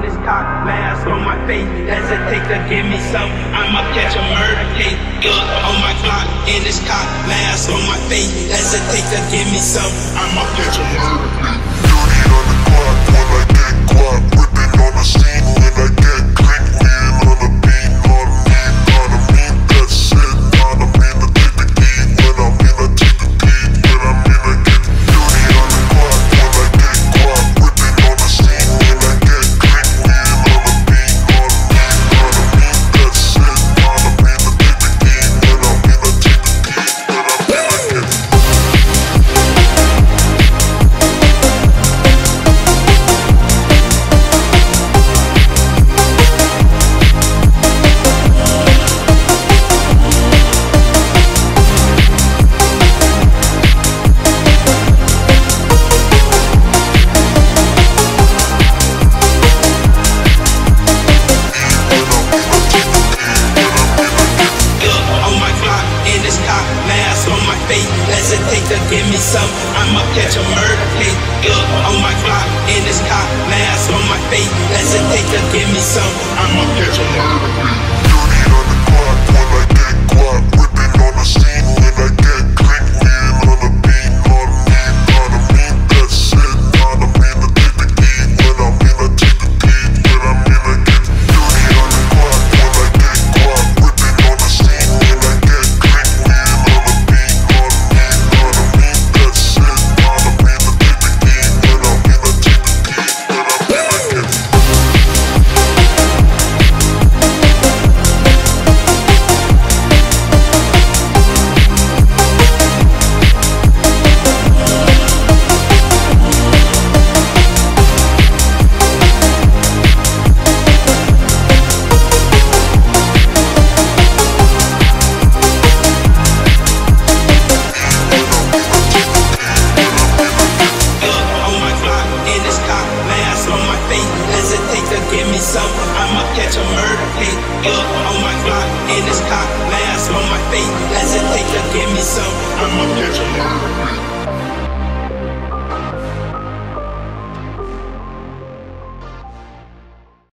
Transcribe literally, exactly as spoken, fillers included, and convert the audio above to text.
this cock mask on my face. Hesitate to give me some, I'ma catch a murder case. Yeah, on my clock, in this cock mask on my face. Hesitate to give me some, I'ma catch a murder case. Dirty on the clock when I get guap, whipping on the scene when I get clean, wheel on the beat, on me, on me, that's it, on me, I take the key, when I'm in, I take the key, when I'm in, I get dirty on the clock when I get guap, whipping on the scene when I get clean, wheel on the beat, on me, on me, that's it, on me, I take the key, when I'm in, I take the key, when I'm in, I get hesitate to give me some, I'ma catch a murder case. Yeah, on my clock, in this cock mask on my face. Hesitate to give me some, I'ma catch a murder case. dirty on the clock when I get guap, whipping on the scene when I get clean, wheel on the beat, on me, on me, that's it, on me, I take the key, when I'm in, I take the key, when I'm in, I get dirty on the clock when I get guap, whipping on the scene when I get clean, wheel on the beat, on me, on me, that's it, on me, I take the key, when I'm in, I take the key, when I'm in, I get on my clock, in this cock mask on my face. Hesitate to give me some, I'ma catch a murder case. Yeah, on my clock, in this cock mask on my face. Hesitate to give me some, I'ma catch a murder case.